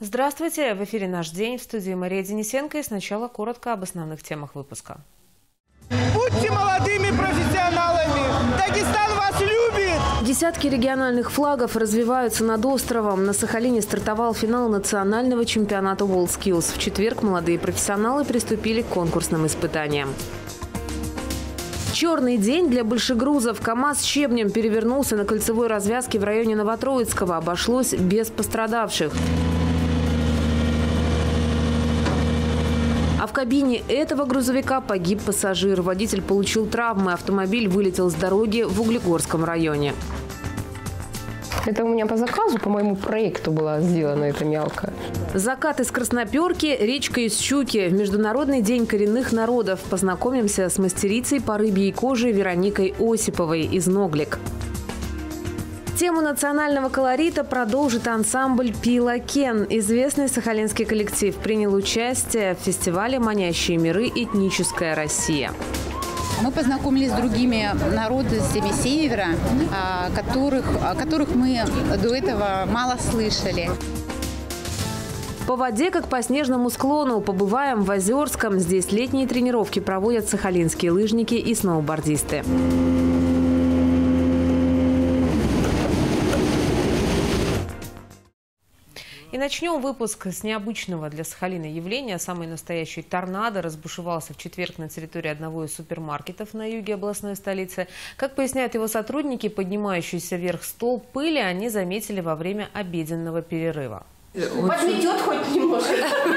Здравствуйте! В эфире «Наш день», в студии Мария Денисенко. И сначала коротко об основных темах выпуска. Будьте молодыми профессионалами! Дагестан вас любит! Десятки региональных флагов развиваются над островом. На Сахалине стартовал финал национального чемпионата WorldSkills. В четверг молодые профессионалы приступили к конкурсным испытаниям. Черный день для большегрузов. КАМАЗ с щебнем перевернулся на кольцевой развязке в районе Новотроицкого. Обошлось без пострадавших. А в кабине этого грузовика погиб пассажир. Водитель получил травмы. Автомобиль вылетел с дороги в Углегорском районе. Это у меня по заказу, по моему проекту была сделана эта мелкая. Закат из Красноперки, речка из Щуки. В Международный день коренных народов познакомимся с мастерицей по рыбьей коже Вероникой Осиповой из Ноглик. Тему национального колорита продолжит ансамбль «Пилокен». Известный сахалинский коллектив принял участие в фестивале «Манящие миры. Этническая Россия». Мы познакомились с другими народностями севера, о которых мы до этого мало слышали. По воде, как по снежному склону. Побываем в Озерском. Здесь летние тренировки проводят сахалинские лыжники и сноубордисты. И начнем выпуск с необычного для Сахалина явления. Самый настоящий торнадо разбушевался в четверг на территории одного из супермаркетов на юге областной столицы. Как поясняют его сотрудники, поднимающийся вверх столб пыли они заметили во время обеденного перерыва. Подметет хоть немножко.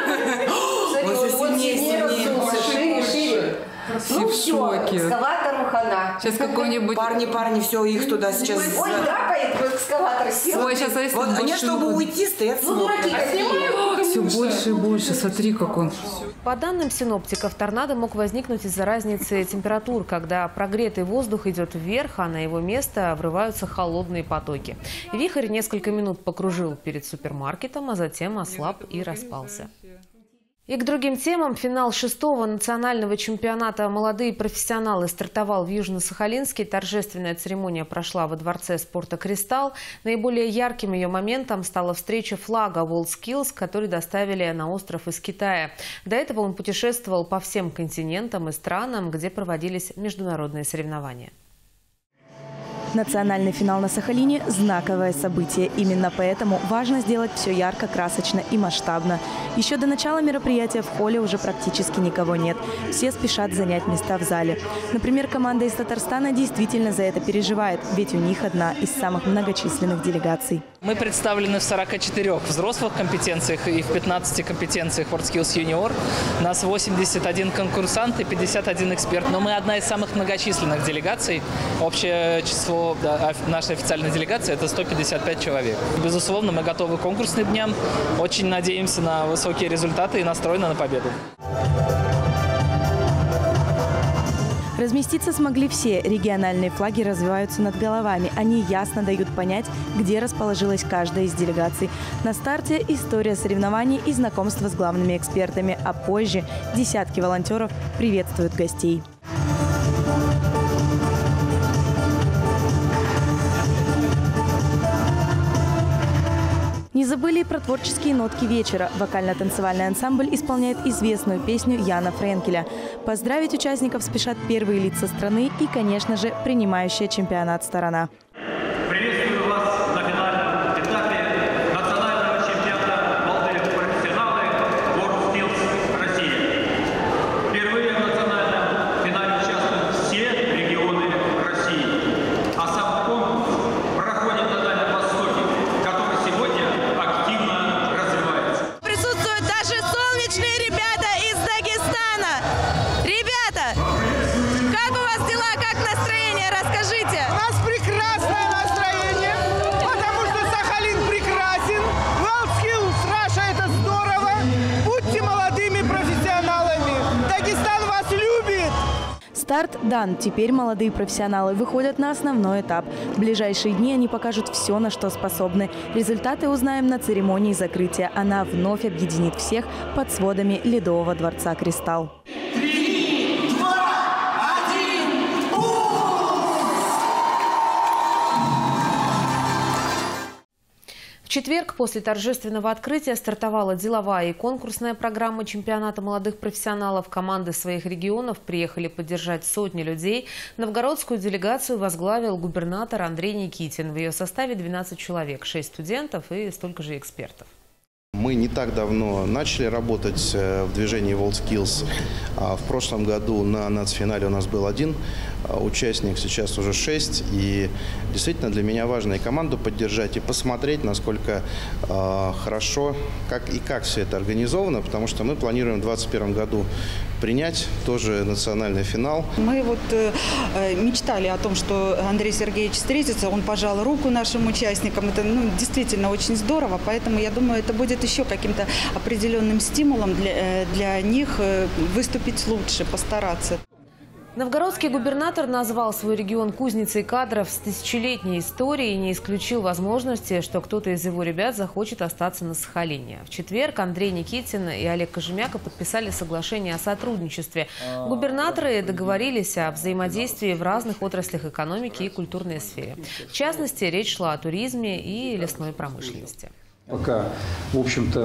Все в шоке. Экскаватору хана. Сейчас какой-нибудь... Парни, все, их туда сейчас... Ой, драпает в экскаватор. Ой, сейчас, а если вот они, чтобы уйти, стоят смотрят. Все больше и больше. Смотри, как он. По данным синоптиков, торнадо мог возникнуть из-за разницы температур, когда прогретый воздух идет вверх, а на его место врываются холодные потоки. Вихрь несколько минут покружил перед супермаркетом, а затем ослаб и распался. И к другим темам. Финал 6-го национального чемпионата «Молодые профессионалы» стартовал в Южно-Сахалинске. Торжественная церемония прошла во дворце спорта «Кристалл». Наиболее ярким ее моментом стала встреча флага WorldSkills, который доставили на остров из Китая. До этого он путешествовал по всем континентам и странам, где проводились международные соревнования. Национальный финал на Сахалине – знаковое событие. Именно поэтому важно сделать все ярко, красочно и масштабно. Еще до начала мероприятия в холле уже практически никого нет. Все спешат занять места в зале. Например, команда из Татарстана действительно за это переживает, ведь у них одна из самых многочисленных делегаций. Мы представлены в 44 взрослых компетенциях и в 15 компетенциях WorldSkills Junior. Нас 81 конкурсант и 51 эксперт. Но мы одна из самых многочисленных делегаций. Общее число нашей официальной делегации – это 155 человек. Безусловно, мы готовы к конкурсным дням. Очень надеемся на высокие результаты и настроены на победу. Разместиться смогли все. Региональные флаги развиваются над головами. Они ясно дают понять, где расположилась каждая из делегаций. На старте история соревнований и знакомство с главными экспертами. А позже десятки волонтеров приветствуют гостей. Не забыли и про творческие нотки вечера. Вокально-танцевальный ансамбль исполняет известную песню Яна Френкеля. Поздравить участников спешат первые лица страны и, конечно же, принимающая чемпионат сторона. Приветствую вас на финальном этапе национального чемпионата «Молодые профессионалы» WorldSkills России. Впервые в национальном финале участвуют все регионы России. А сам конкурс проходит на Дальнем Востоке, который сегодня активно развивается. Присутствуют даже солнечные ребята из Дагестана. Ребята, как у вас дела, как настроение? Расскажите. У нас прекрасное настроение, потому что Сахалин прекрасен. WorldSkills Russia – это здорово. Будьте молодыми профессионалами. Дагестан вас любит. Старт дан. Теперь молодые профессионалы выходят на основной этап. В ближайшие дни они покажут все, на что способны. Результаты узнаем на церемонии закрытия. Она вновь объединит всех под сводами Ледового дворца «Кристалл». четверг после торжественного открытия стартовала деловая и конкурсная программа чемпионата молодых профессионалов. Команды своих регионов приехали поддержать сотни людей. Новгородскую делегацию возглавил губернатор Андрей Никитин. В ее составе 12 человек, 6 студентов и столько же экспертов. Мы не так давно начали работать в движении WorldSkills. В прошлом году на нацфинале у нас был 1 участник, сейчас уже 6. И действительно для меня важно и команду поддержать, и посмотреть, насколько хорошо, как все это организовано, потому что мы планируем в 2021 году принять тоже национальный финал. Мы мечтали о том, что Андрей Сергеевич встретится, он пожал руку нашим участникам. Это действительно очень здорово, поэтому я думаю, это будет еще каким-то определенным стимулом для них выступить лучше, постараться. Новгородский губернатор назвал свой регион кузницей кадров с тысячелетней историей и не исключил возможности, что кто-то из его ребят захочет остаться на Сахалине. В четверг Андрей Никитин и Олег Кожемяка подписали соглашение о сотрудничестве. Губернаторы договорились о взаимодействии в разных отраслях экономики и культурной сфере. В частности, речь шла о туризме и лесной промышленности. Пока, в общем-то,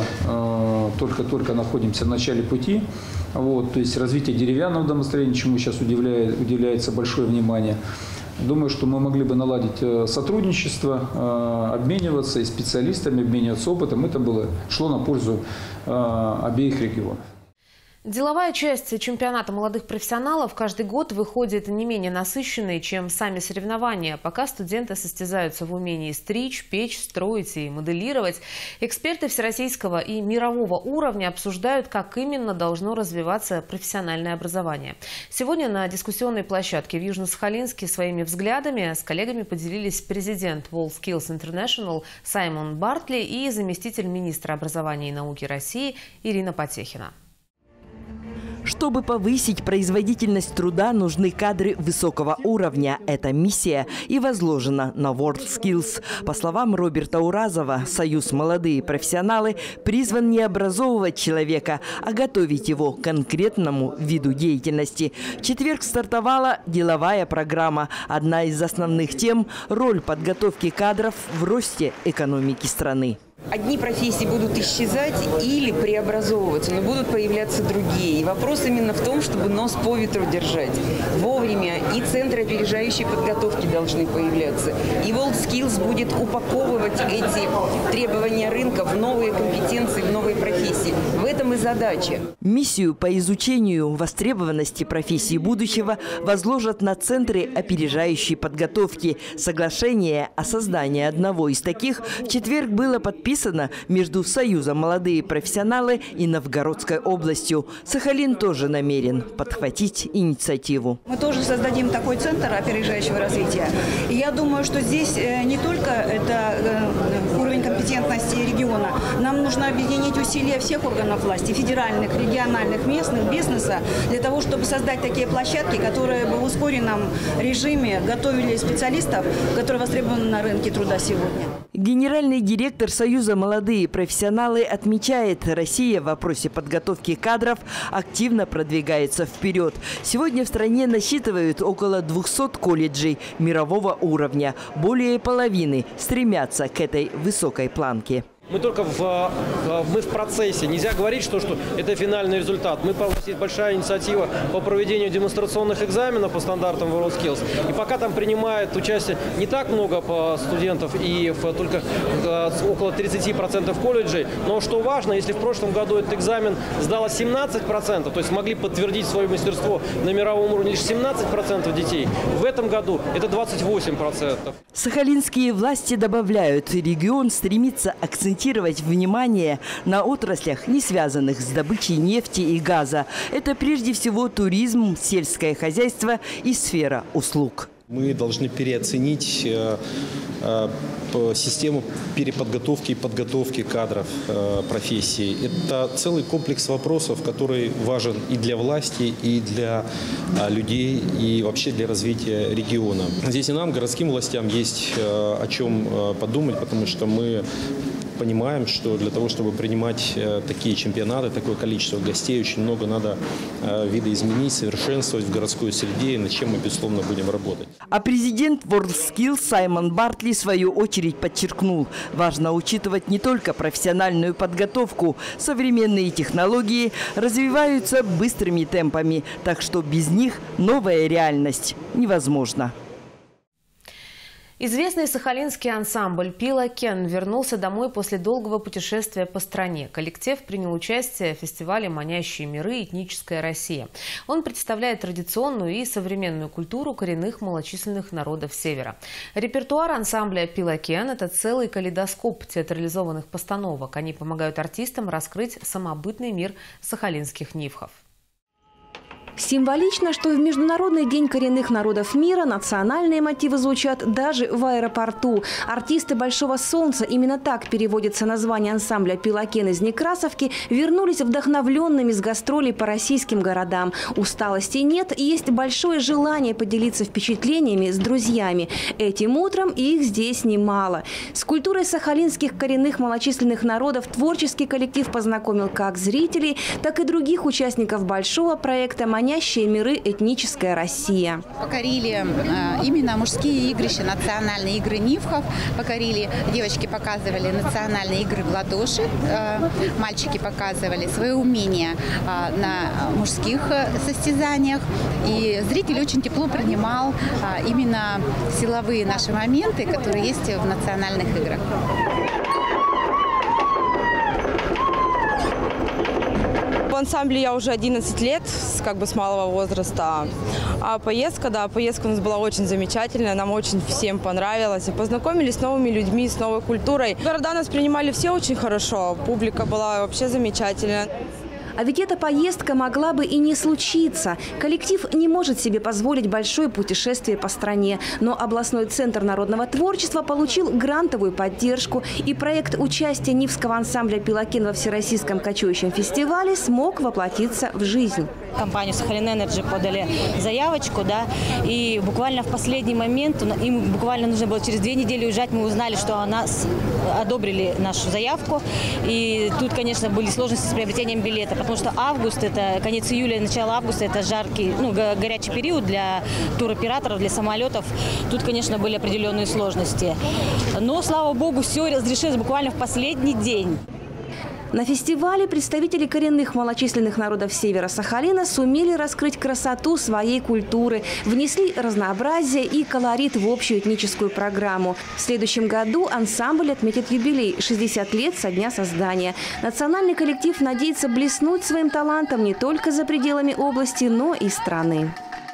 только находимся в начале пути. То есть развитие деревянного домостроения, чему сейчас уделяется большое внимание. Думаю, что мы могли бы наладить сотрудничество, обмениваться и специалистами, обмениваться опытом. Это шло на пользу обеих регионов. Деловая часть чемпионата молодых профессионалов каждый год выходит не менее насыщенной, чем сами соревнования. Пока студенты состязаются в умении стричь, печь, строить и моделировать, эксперты всероссийского и мирового уровня обсуждают, как именно должно развиваться профессиональное образование. Сегодня на дискуссионной площадке в Южно-Сахалинске своими взглядами с коллегами поделились президент WorldSkills International Саймон Бартли и заместитель министра образования и науки России Ирина Потехина. Чтобы повысить производительность труда, нужны кадры высокого уровня. Эта миссия и возложена на WorldSkills. По словам Роберта Уразова, Союз «Молодые профессионалы» призван не образовывать человека, а готовить его к конкретному виду деятельности. В четверг стартовала деловая программа. Одна из основных тем – роль подготовки кадров в росте экономики страны. Одни профессии будут исчезать или преобразовываться, но будут появляться другие. И вопрос именно в том, чтобы нос по ветру держать. Вовремя и центры опережающей подготовки должны появляться. И WorldSkills будет упаковывать эти требования рынка в новые компетенции, в новые профессии. В этом и задача. Миссию по изучению востребованности профессий будущего возложат на центры опережающей подготовки. Соглашение о создании одного из таких в четверг было подписано между Союзом «Молодые профессионалы» и Новгородской областью. Сахалин тоже намерен подхватить инициативу. Мы тоже создадим такой центр опережающего развития. И я думаю, что здесь не только это уровень компетентности региона. Нам нужно объединить усилия всех органов власти, федеральных, региональных, местных, бизнеса, для того, чтобы создать такие площадки, которые бы в ускоренном режиме готовили специалистов, которые востребованы на рынке труда сегодня. Генеральный директор Союза «Молодые профессионалы» отмечает, Россия в вопросе подготовки кадров активно продвигается вперед. Сегодня в стране насчитывают около 200 колледжей мирового уровня. Более половины стремятся к этой высокой планке. Мы только мы в процессе. Нельзя говорить, что это финальный результат. У нас есть большая инициатива по проведению демонстрационных экзаменов по стандартам WorldSkills. И пока там принимает участие не так много студентов и только около 30% колледжей. Но что важно, если в прошлом году этот экзамен сдало 17%, то есть смогли подтвердить свое мастерство на мировом уровне лишь 17% детей, в этом году это 28%. Сахалинские власти добавляют, регион стремится акцентировать внимание на отраслях, не связанных с добычей нефти и газа. Это прежде всего туризм, сельское хозяйство и сфера услуг. Мы должны переоценить систему переподготовки и подготовки кадров профессии. Это целый комплекс вопросов, который важен и для власти, и для людей, и вообще для развития региона. Здесь и нам, городским властям, есть о чем подумать, потому что мы понимаем, что для того, чтобы принимать такие чемпионаты, такое количество гостей, очень много надо видоизменить, совершенствовать в городской среде, и над чем мы, безусловно, будем работать. А президент WorldSkills Саймон Бартли в свою очередь подчеркнул, важно учитывать не только профессиональную подготовку. Современные технологии развиваются быстрыми темпами, так что без них новая реальность невозможна. Известный сахалинский ансамбль «Пила Кен» вернулся домой после долгого путешествия по стране. Коллектив принял участие в фестивале «Манящие миры. Этническая Россия». Он представляет традиционную и современную культуру коренных малочисленных народов Севера. Репертуар ансамбля «Пила Кен» – это целый калейдоскоп театрализованных постановок. Они помогают артистам раскрыть самобытный мир сахалинских нивхов. Символично, что в Международный день коренных народов мира национальные мотивы звучат даже в аэропорту. Артисты «Большого солнца», именно так переводится название ансамбля «Пила Кен» из Некрасовки, вернулись вдохновленными с гастролей по российским городам. Усталости нет, и есть большое желание поделиться впечатлениями с друзьями. Этим утром их здесь немало. С культурой сахалинских коренных малочисленных народов творческий коллектив познакомил как зрителей, так и других участников большого проекта «Манящие миры. Этническая Россия». Покорили именно мужские игрища, национальные игры нивхов. Покорили, девочки показывали национальные игры в ладоши, мальчики показывали свое умение на мужских состязаниях. И зритель очень тепло принимал именно силовые наши моменты, которые есть в национальных играх. В ансамбле я уже 11 лет, с малого возраста. А поездка у нас была очень замечательная, нам очень всем понравилось. И познакомились с новыми людьми, с новой культурой. Города нас принимали все очень хорошо, публика была вообще замечательная. А ведь эта поездка могла бы и не случиться. Коллектив не может себе позволить большое путешествие по стране. Но областной центр народного творчества получил грантовую поддержку. И проект участия Нивского ансамбля «Пила Кен» во Всероссийском кочующем фестивале смог воплотиться в жизнь. Компанию «Сахалин Энерджи» подали заявочку, и буквально в последний момент, им буквально нужно было через 2 недели уезжать, мы узнали, что нас одобрили нашу заявку. И тут, конечно, были сложности с приобретением билета, потому что август, это конец июля, начало августа, это жаркий, горячий период для туроператоров, для самолетов. Тут, конечно, были определенные сложности. Но, слава богу, все разрешилось буквально в последний день. На фестивале представители коренных малочисленных народов Севера Сахалина сумели раскрыть красоту своей культуры, внесли разнообразие и колорит в общую этническую программу. В следующем году ансамбль отметит юбилей – 60 лет со дня создания. Национальный коллектив надеется блеснуть своим талантом не только за пределами области, но и страны.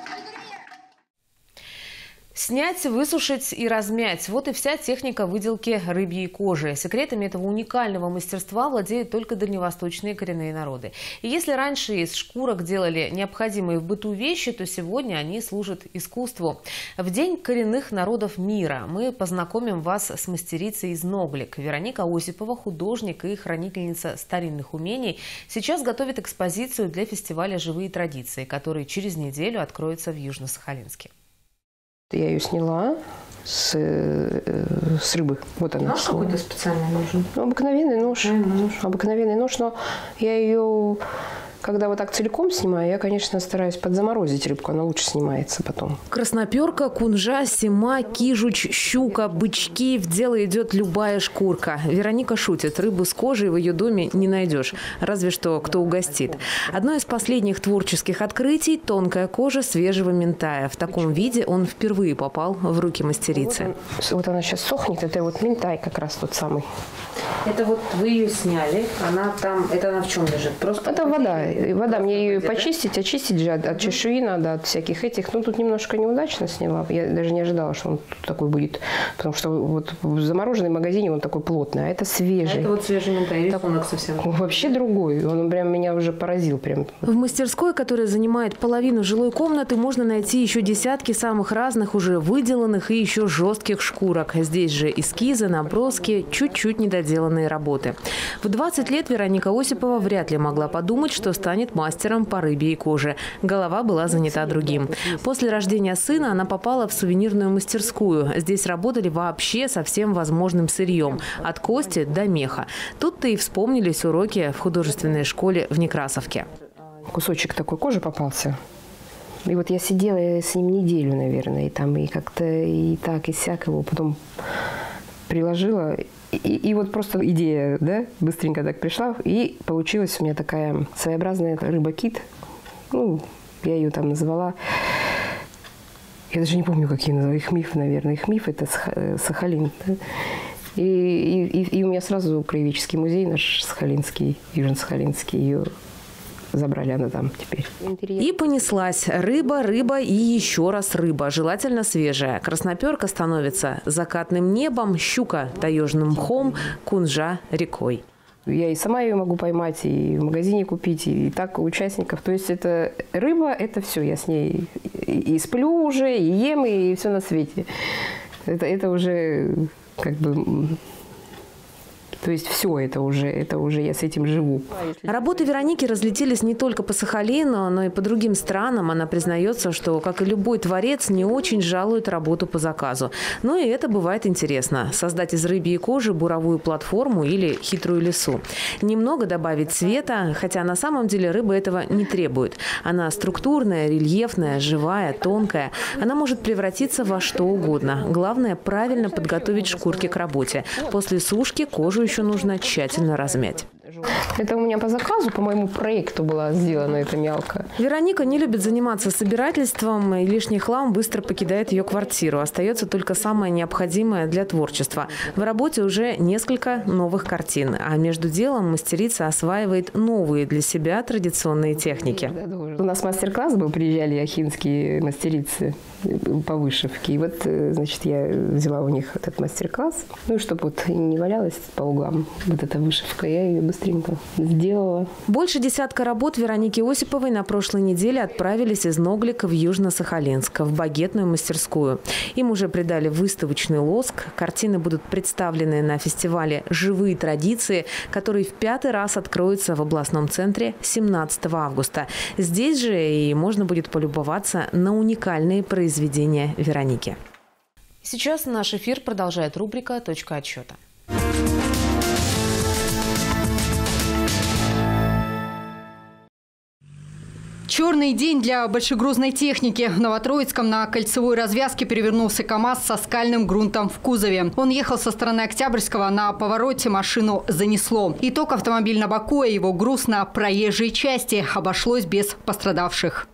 Снять, высушить и размять – вот и вся техника выделки рыбьей кожи. Секретами этого уникального мастерства владеют только дальневосточные коренные народы. И если раньше из шкурок делали необходимые в быту вещи, то сегодня они служат искусству. В День коренных народов мира мы познакомим вас с мастерицей из Ноглик. Вероника Осипова, художник и хранительница старинных умений, сейчас готовит экспозицию для фестиваля «Живые традиции», который через неделю откроется в Южно-Сахалинске. Я ее сняла с рыбы. Вот она. Нож какой-то специальный нужен? Обыкновенный нож. Обыкновенный нож, но я ее, когда вот так целиком снимаю, я, конечно, стараюсь подзаморозить рыбку, она лучше снимается потом. Красноперка, кунжа, сима, кижуч, щука, бычки – в дело идет любая шкурка. Вероника шутит, рыбу с кожей в ее доме не найдешь, разве что кто угостит. Одно из последних творческих открытий – тонкая кожа свежего минтая. В таком виде он впервые попал в руки мастерицы. Вот она сейчас сохнет, это вот минтай как раз тот самый. Это вот вы ее сняли, она там, это она в чем лежит? Просто это вода. Вода, мне ее почистить, очистить же от чешуи надо, от всяких этих. Ну, тут немножко неудачно сняла. Я даже не ожидала, что он такой будет. Потому что вот в замороженном магазине он такой плотный, а это свежий. Это вот свежий минтай, рисунок совсем. Вообще другой. Он прям меня уже поразил. Прям. В мастерской, которая занимает половину жилой комнаты, можно найти еще десятки самых разных, уже выделанных и еще жестких шкурок. Здесь же эскизы, наброски, чуть-чуть недоделанные работы. В 20 лет Вероника Осипова вряд ли могла подумать, что станет мастером по рыбе и коже. Голова была занята другим. После рождения сына она попала в сувенирную мастерскую. Здесь работали вообще со всем возможным сырьем – от кости до меха. Тут-то и вспомнились уроки в художественной школе в Некрасовке. Кусочек такой кожи попался. И вот я сидела с ним неделю, наверное, и там и как-то и так, и сяк его потом приложила. И вот просто идея, да, быстренько так пришла, и получилась у меня такая своеобразная рыба-кит. Ну, я ее там назвала. Я даже не помню, какие назвала. Их миф, наверное. Их миф – это Сахалин. Да? И у меня сразу краеведческий музей наш Сахалинский, Южно-Сахалинский, ее забрали, она там теперь. И понеслась. Рыба, рыба и еще раз рыба. Желательно свежая. Красноперка становится закатным небом, щука – таежным мхом, кунжа – рекой. Я и сама ее могу поймать, и в магазине купить, и так у участников. То есть это рыба – это все. Я с ней и сплю уже, и ем, и все на свете. Это уже как бы… То есть все это уже я с этим живу. Работы Вероники разлетелись не только по Сахалину, но и по другим странам. Она признается, что, как и любой творец, не очень жалует работу по заказу. Но и это бывает интересно. Создать из рыбьей кожи буровую платформу или хитрую лесу. Немного добавить цвета, хотя на самом деле рыба этого не требует. Она структурная, рельефная, живая, тонкая. Она может превратиться во что угодно. Главное – правильно подготовить шкурки к работе. После сушки кожу еще нужно тщательно размять. Это у меня по заказу, по моему проекту была сделана эта мялка. Вероника не любит заниматься собирательством, и лишний хлам быстро покидает ее квартиру. Остается только самое необходимое для творчества. В работе уже несколько новых картин, а между делом мастерица осваивает новые для себя традиционные техники. У нас мастер-класс был, приезжали ахинские мастерицы по вышивке. И вот, значит, я взяла у них этот мастер-класс. Ну, чтобы вот не валялась по углам вот эта вышивка, я ее быстренько сделала. Больше десятка работ Вероники Осиповой на прошлой неделе отправились из Ноглика в Южно-Сахалинск, в багетную мастерскую. Им уже придали выставочный лоск. Картины будут представлены на фестивале «Живые традиции», который в 5-й раз откроется в областном центре 17 августа. Здесь же и можно будет полюбоваться на уникальные произведения Вероники. Сейчас наш эфир продолжает рубрика «Точка отсчета». Черный день для большегрузной техники. В Новотроицком на кольцевой развязке перевернулся КАМАЗ со скальным грунтом в кузове. Он ехал со стороны Октябрьского, на повороте машину занесло. Итог: автомобиль на боку, а его груз на проезжей части. Обошлось без пострадавших.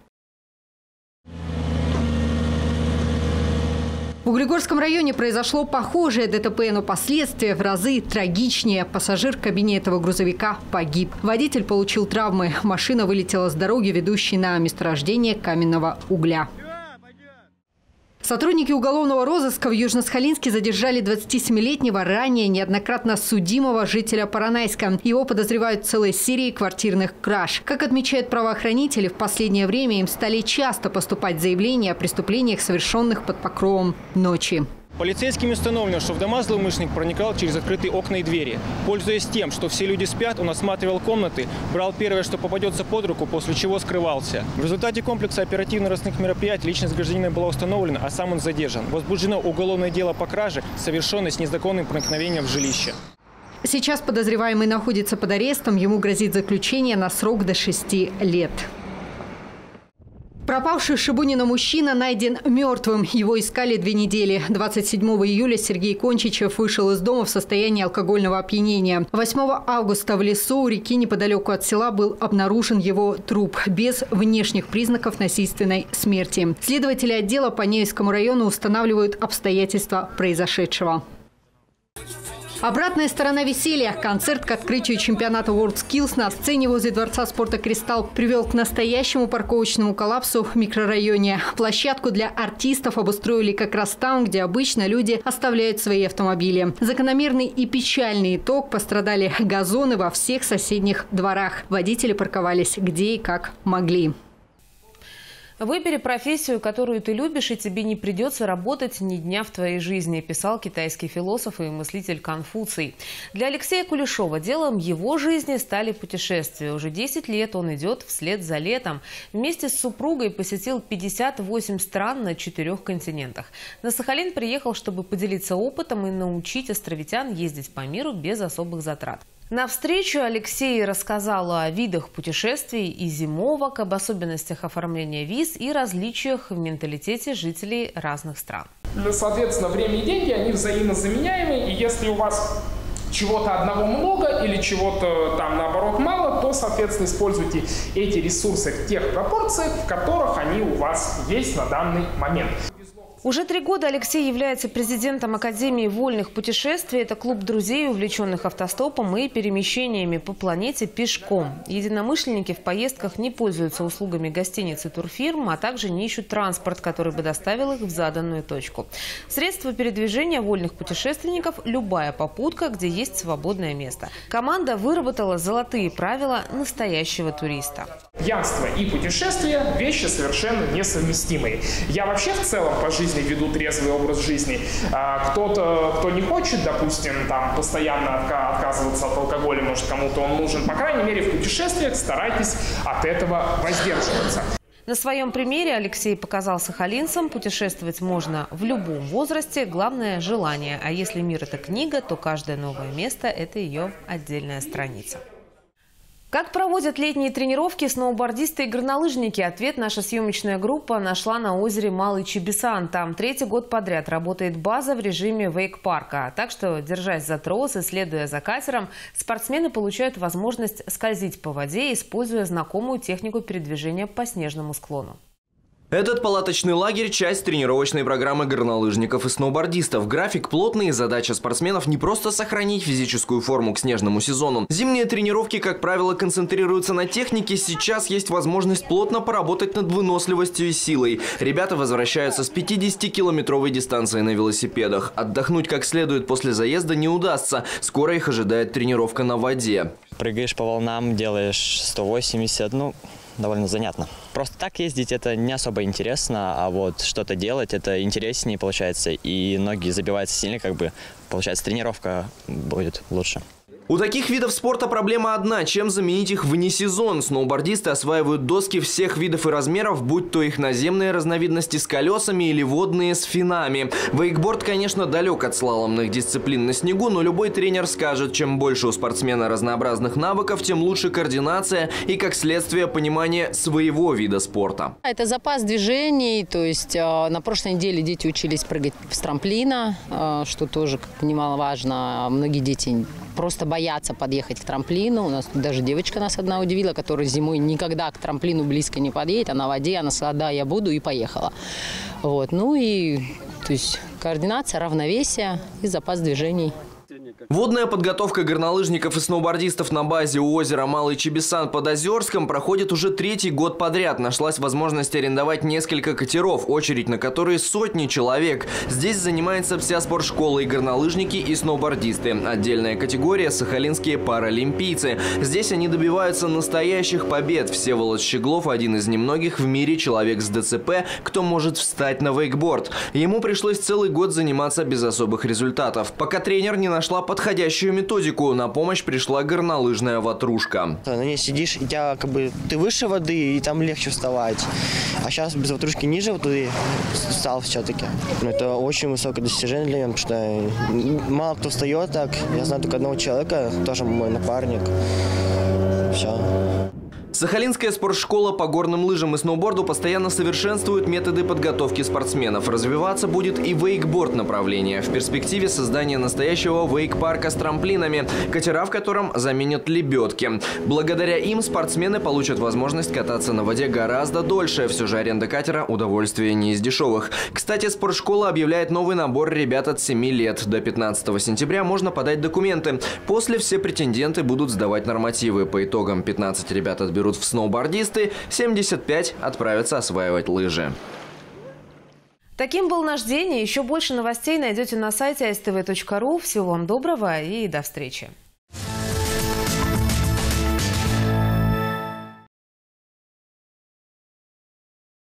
В Углегорском районе произошло похожее ДТП, но последствия в разы трагичнее. Пассажир в кабине этого грузовика погиб. Водитель получил травмы. Машина вылетела с дороги, ведущей на месторождение каменного угля. Сотрудники уголовного розыска в Южно-Сахалинске задержали 27-летнего, ранее неоднократно судимого жителя Поронайска. Его подозревают в целой серии квартирных краж. Как отмечают правоохранители, в последнее время им стали часто поступать заявления о преступлениях, совершенных под покровом ночи. Полицейскими установлено, что в дома злоумышленник проникал через открытые окна и двери. Пользуясь тем, что все люди спят, он осматривал комнаты, брал первое, что попадется под руку, после чего скрывался. В результате комплекса оперативно-розыскных мероприятий личность гражданина была установлена, а сам он задержан. Возбуждено уголовное дело по краже, совершенной с незаконным проникновением в жилище. Сейчас подозреваемый находится под арестом. Ему грозит заключение на срок до 6 лет. Пропавший в Шибунино мужчина найден мертвым. Его искали 2 недели. 27 июля Сергей Кончичев вышел из дома в состоянии алкогольного опьянения. 8 августа в лесу у реки неподалеку от села был обнаружен его труп без внешних признаков насильственной смерти. Следователи отдела по Невельскому району устанавливают обстоятельства произошедшего. Обратная сторона веселья. Концерт к открытию чемпионата WorldSkills на сцене возле Дворца спорта «Кристалл» привел к настоящему парковочному коллапсу в микрорайоне. Площадку для артистов обустроили как раз там, где обычно люди оставляют свои автомобили. Закономерный и печальный итог: пострадали газоны во всех соседних дворах. Водители парковались где и как могли. «Выбери профессию, которую ты любишь, и тебе не придется работать ни дня в твоей жизни», писал китайский философ и мыслитель Конфуций. Для Алексея Кулешова делом его жизни стали путешествия. Уже 10 лет он идет вслед за летом. Вместе с супругой посетил 58 стран на 4 континентах. На Сахалин приехал, чтобы поделиться опытом и научить островитян ездить по миру без особых затрат. На встречу Алексей рассказал о видах путешествий и зимовок, об особенностях оформления виз и различиях в менталитете жителей разных стран. Соответственно, время и деньги, они взаимозаменяемы, и если у вас чего-то одного много или чего-то там наоборот мало, то, соответственно, используйте эти ресурсы в тех пропорциях, в которых они у вас есть на данный момент. Уже 3 года Алексей является президентом Академии вольных путешествий. Это клуб друзей, увлеченных автостопом и перемещениями по планете пешком. Единомышленники в поездках не пользуются услугами гостиниц и турфирм, а также не ищут транспорт, который бы доставил их в заданную точку. Средство передвижения вольных путешественников – любая попутка, где есть свободное место. Команда выработала золотые правила настоящего туриста. Пьянство и путешествия – вещи совершенно несовместимые. Я вообще в целом по жизни веду трезвый образ жизни. Кто-то, кто не хочет, допустим, там постоянно отказываться от алкоголя, может, кому-то он нужен. По крайней мере, в путешествиях старайтесь от этого воздерживаться. На своем примере Алексей показал сахалинцам, путешествовать можно в любом возрасте, главное – желание. А если мир – это книга, то каждое новое место – это ее отдельная страница. Как проводят летние тренировки сноубордисты и горнолыжники? Ответ наша съемочная группа нашла на озере Малый Чебисан. Там 3-й год подряд работает база в режиме вейк-парка. Так что, держась за трос и следуя за катером, спортсмены получают возможность скользить по воде, используя знакомую технику передвижения по снежному склону. Этот палаточный лагерь – часть тренировочной программы горнолыжников и сноубордистов. График плотный, и задача спортсменов не просто сохранить физическую форму к снежному сезону. Зимние тренировки, как правило, концентрируются на технике. Сейчас есть возможность плотно поработать над выносливостью и силой. Ребята возвращаются с 50-километровой дистанции на велосипедах. Отдохнуть как следует после заезда не удастся. Скоро их ожидает тренировка на воде. Прыгаешь по волнам, делаешь 180, довольно занятно. Просто так ездить это не особо интересно, а вот что-то делать это интереснее получается, и ноги забиваются сильнее, получается тренировка будет лучше. У таких видов спорта проблема одна – чем заменить их вне сезон. Сноубордисты осваивают доски всех видов и размеров, будь то их наземные разновидности с колесами или водные с финами. Вейкборд, конечно, далек от слаломных дисциплин на снегу, но любой тренер скажет, чем больше у спортсмена разнообразных навыков, тем лучше координация и, как следствие, понимание своего вида спорта. Это запас движений, то есть на прошлой неделе дети учились прыгать с трамплина, что тоже немаловажно. Многие дети просто боятся подъехать к трамплину. У нас тут даже девочка нас одна удивила, которая зимой никогда к трамплину близко не подъедет, а на воде она сказала: да, я буду, и поехала. Вот. То есть координация, равновесие и запас движений. Водная подготовка горнолыжников и сноубордистов на базе у озера Малый Чебисан под Озерском проходит уже 3-й год подряд. Нашлась возможность арендовать несколько катеров, очередь на которые сотни человек. Здесь занимается вся спортшкола, и горнолыжники, и сноубордисты. Отдельная категория – сахалинские паралимпийцы. Здесь они добиваются настоящих побед. Всеволод Щеглов – один из немногих в мире человек с ДЦП, кто может встать на вейкборд. Ему пришлось целый год заниматься без особых результатов, пока тренер не нашла подходящую методику. На помощь пришла горнолыжная ватрушка. На ней сидишь, и ты выше воды, и там легче вставать. А сейчас без ватрушки ниже воды стал все-таки. Это очень высокое достижение для меня, потому что мало кто встает так. Я знаю только одного человека, тоже мой напарник. Все. Сахалинская спортшкола по горным лыжам и сноуборду постоянно совершенствует методы подготовки спортсменов. Развиваться будет и вейкборд направление. В перспективе создание настоящего вейк-парка с трамплинами, катера в котором заменят лебедки. Благодаря им спортсмены получат возможность кататься на воде гораздо дольше. Все же аренда катера – удовольствие не из дешевых. Кстати, спортшкола объявляет новый набор ребят от 7 лет. До 15 сентября можно подать документы. После все претенденты будут сдавать нормативы. По итогам 15 ребят отберут в сноубордисты, 75 отправятся осваивать лыжи. Таким был наш день. И еще больше новостей найдете на сайте astv.ru. Всего вам доброго и до встречи.